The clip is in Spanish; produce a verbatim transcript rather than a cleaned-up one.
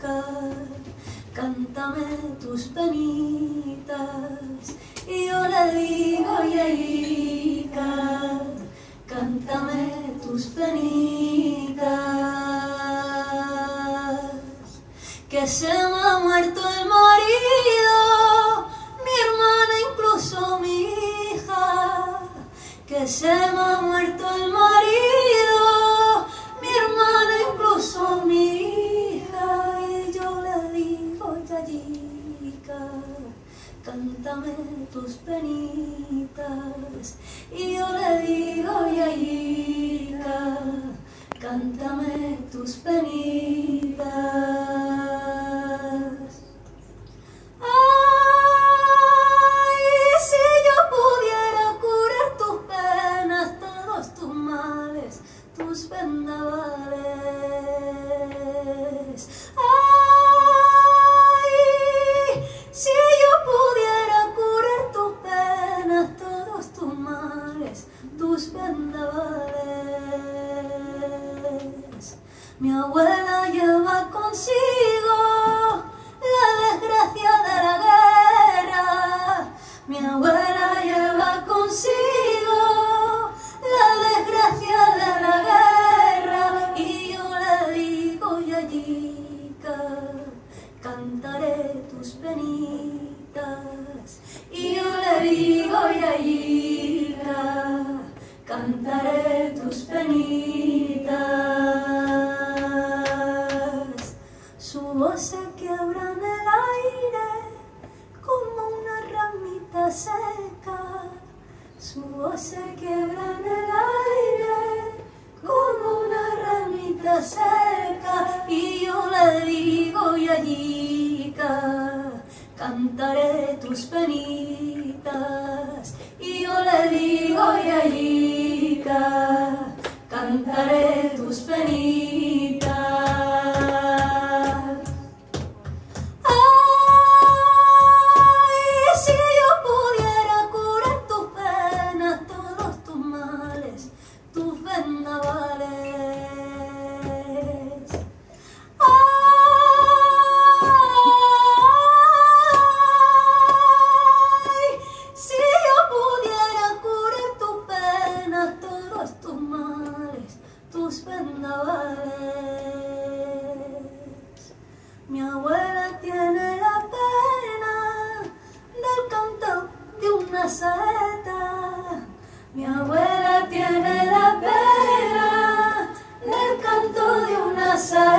cántame tus penitas. Y yo le digo, Yayica, cántame tus penitas. Que se me ha muerto el marido, mi hermana, incluso mi hija. Que se me ha muerto el marido, mi hermana, incluso mi hija. Y yo le digo, Yayica, cántame tus penitas. Y yo le digo, Yayica, cántame tus penitas. Ay, si yo pudiera curar tus penas, todos tus males, tus vendavales. Ay, si yo pudiera curar tus penas, todos tus males, tus vendavales. Mi abuela lleva consigo la desgracia de la guerra. Mi abuela lleva consigo la desgracia de la guerra. Y yo le digo, Yayica, cantaré tus penitas. Y yo le digo, Yayica, cantaré tus penitas. Su voz se quiebra en el aire como una ramita seca. Su voz se quiebra en el aire como una ramita seca. Y yo le digo, Yayica, cantaré tus penitas. Y yo le digo, Yayica, cantaré tus penitas. Ay, si yo pudiera curar tus penas, todos tus males, tus vendavales. Ay, si yo pudiera curar tus penas, todos tus males, tus vendavales. Mi abuela tiene la pena del canto de una saeta. Mi abuela tiene la pena del canto de una saeta.